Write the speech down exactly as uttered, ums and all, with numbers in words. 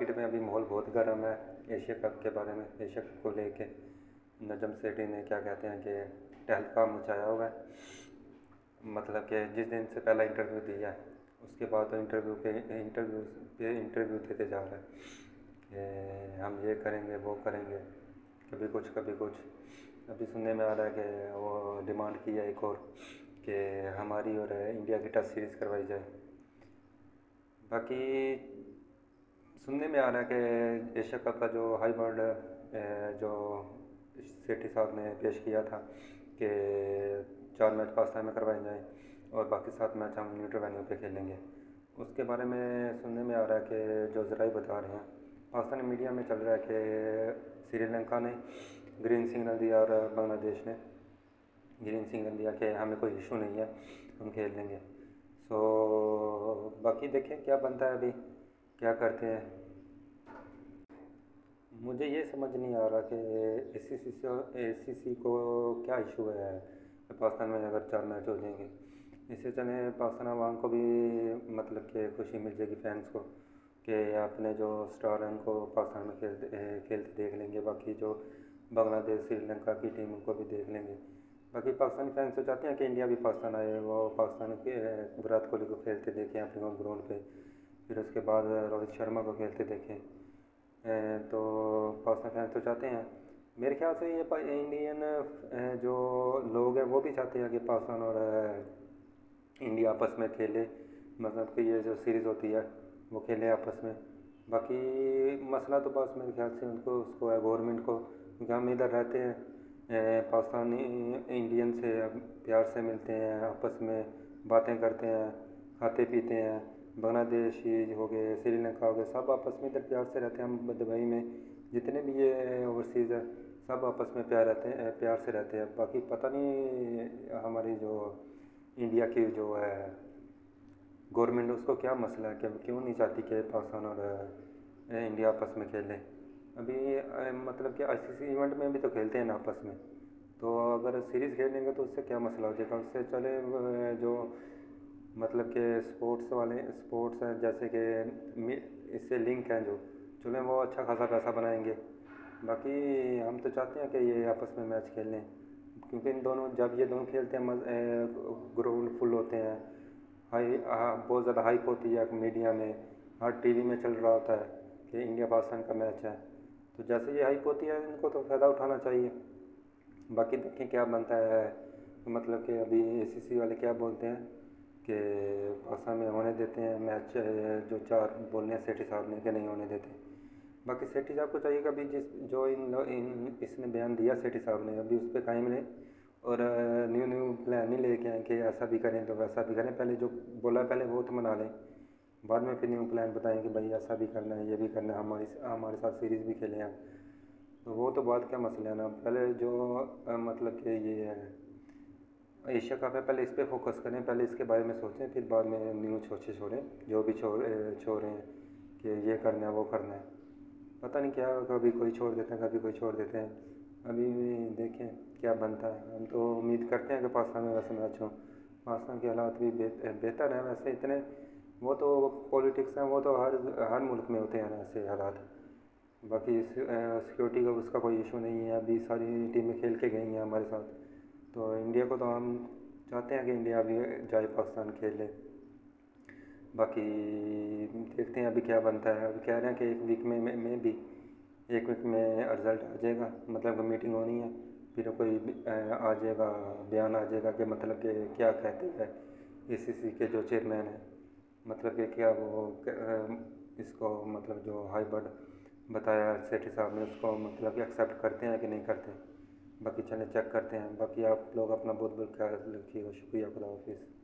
Market में अभी माहौल बहुत गर्म है एशिया कप के बारे में। एशिया कप को लेके नजम सेठी ने क्या कहते हैं कि तहलका मचाया हुआ है। मतलब कि जिस दिन से पहला इंटरव्यू दिया है उसके बाद तो इंटरव्यू पे इंटरव्यू पे इंटरव्यू देते जा रहा है कि हम ये करेंगे वो करेंगे, कभी कुछ कभी कुछ। अभी सुनने में आ रहा है कि वो डिमांड की है एक और कि हमारी और इंडिया की टेस्ट सीरीज़ करवाई जाए। बाकी सुनने में आ रहा है कि एशिया कप का जो हाई बर्ड जो सेठी साहब ने पेश किया था कि चार मैच पाकिस्तान में करवाए जाएँ और बाकी सात मैच हम न्यूट्रल वेन्यू पे खेलेंगे, उसके बारे में सुनने में आ रहा है कि जो ज़राए बता रहे हैं, पाकिस्तानी मीडिया में चल रहा है कि श्रीलंका ने ग्रीन सिग्नल दिया और बांग्लादेश ने ग्रीन सिग्नल दिया कि हमें कोई इशू नहीं है, हम खेल लेंगे। सो बाकी देखें क्या बनता है, अभी क्या करते हैं। मुझे ये समझ नहीं आ रहा कि एसीसी एसीसी को क्या इशू है पाकिस्तान में अगर चार मैच हो जाएंगे। इससे चले पाकिस्तान अवाम को भी मतलब कि खुशी मिल जाएगी, फैंस को, कि अपने जो स्टार हैं उनको पाकिस्तान में खेलते खेलते देख लेंगे। बाकी जो बांग्लादेश श्रीलंका की टीम उनको भी देख लेंगे। बाकी पाकिस्तानी फैंस तो चाहते हैं कि इंडिया भी पाकिस्तान आए, वो पाकिस्तान के विराट कोहली को खेलते देखें अपने होम ग्राउंड पे, फिर उसके बाद रोहित शर्मा को खेलते देखें। तो पाकिस्तान फैंस तो चाहते हैं। मेरे ख्याल से ये इंडियन जो लोग हैं वो भी चाहते हैं कि पाकिस्तान और इंडिया आपस में खेले, मतलब कि ये जो सीरीज़ होती है वो खेले आपस में। बाकी मसला तो बस मेरे ख्याल से उनको उसको है गवर्नमेंट को, क्योंकि हम इधर रहते हैं पाकिस्तानी इंडियन से प्यार से मिलते हैं, आपस में बातें करते हैं, खाते पीते हैं। बांग्लादेशी हो गए, श्रीलंका हो गए, सब आपस में इधर प्यार से रहते हैं। हम दुबई में जितने भी ये ओवरसीज़ है सब आपस में प्यार रहते हैं, प्यार से रहते हैं। बाकी पता नहीं हमारी जो इंडिया की जो है गवर्नमेंट, उसको क्या मसला है कि क्यों नहीं चाहती कि पाकिस्तान और इंडिया आपस में खेलें। अभी मतलब कि आईसीसी इवेंट में भी तो खेलते हैं ना आपस में, तो अगर सीरीज़ खेलेंगे तो उससे क्या मसला हो जाएगा। उससे चले जो मतलब कि स्पोर्ट्स वाले स्पोर्ट्स हैं जैसे कि इससे लिंक हैं जो चलें वो अच्छा खासा पैसा बनाएंगे। बाकी हम तो चाहते हैं कि ये आपस में मैच खेल लें, क्योंकि इन दोनों जब ये दोनों खेलते हैं ग्राउंड फुल होते हैं, हाई बहुत ज़्यादा हाइप होती है मीडिया में, हर टीवी में चल रहा होता है कि इंडिया पाकिस्तान का मैच है। तो जैसे ये हाइप होती है इनको तो फ़ायदा उठाना चाहिए। बाकी देखें क्या बनता है। मतलब कि अभी एसीसी वाले क्या बोलते हैं कि पाकिस्तान में होने देते हैं मैच, जो चार बोलने हैं सेठी साहब ने कि नहीं होने देते। बाकी सेठी साहब को चाहिए कि अभी जिस जो इन, इन इसने बयान दिया सेठी साहब ने, अभी उस पर कायम रहे और न्यू न्यू प्लान नहीं लेके आए कि ऐसा भी करें तो वैसा भी करें। पहले जो बोला पहले वो तो मना लें, बाद में फिर न्यू प्लान बताएं कि भाई ऐसा भी करना है, ये भी करना है, हमारी हमारे साथ सीरीज़ भी खेलें आप। तो वो तो बात क्या मसला है ना, पहले जो मतलब कि ये है एशिया कप है पहले इस पर फोकस करें, पहले इसके बारे में सोचें, फिर बाद में न्यू छोटे छोड़ें जो भी छोड़ छोड़ रहे हैं कि ये करना है वो करना है। पता नहीं क्या, कभी कोई छोड़ देते हैं कभी कोई छोड़ देते हैं। अभी देखें क्या बनता है। हम तो उम्मीद करते हैं कि पाकिस्तान में वैसे मैच हो। पाकिस्तान के हालात भी बेहतर हैं वैसे, इतने वो तो पॉलिटिक्स हैं, वो तो हर हर मुल्क में होते हैं ऐसे हालात। बाकी सिक्योरिटी का उसका कोई इशू नहीं है। अभी सारी टीमें खेल के गई हैं हमारे साथ, तो इंडिया को तो हम चाहते हैं कि इंडिया भी जाए पाकिस्तान खेले। बाकी देखते हैं अभी क्या बनता है। अभी कह रहे हैं कि एक वीक में में भी एक वीक में रिज़ल्ट आ जाएगा, मतलब कि मीटिंग होनी है, फिर कोई आ जाएगा बयान आ जाएगा कि मतलब कि क्या कहते हैं एसीसी के जो चेयरमैन हैं, मतलब कि क्या वो इसको मतलब जो हाई बर्ड बताया सेठी साहब ने उसको मतलब कि एक्सेप्ट करते हैं कि नहीं करते। बाकी चलें चेक करते हैं। बाकी आप लोग अपना बहुत बहुत ख्याल रखिएगा। शुक्रिया, खुदा हाफिज़।